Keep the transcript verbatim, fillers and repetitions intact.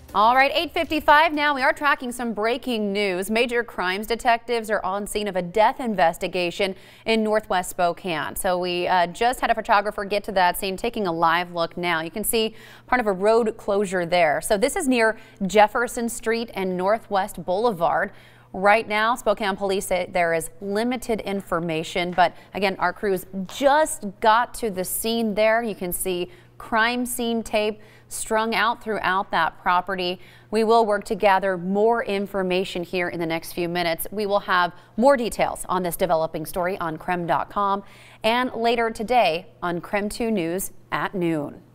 All right, eight fifty-five now. We are tracking some breaking news. Major crimes detectives are on scene of a death investigation in northwest Spokane. So we uh, just had a photographer get to that scene, taking a live look now. You can see part of a road closure there. So this is near Jefferson Street and Northwest Boulevard. Right now, Spokane Police say there is limited information, but again, our crews just got to the scene there. You can see crime scene tape strung out throughout that property. We will work to gather more information here in the next few minutes. We will have more details on this developing story on creme dot com and later today on Creme two News at noon.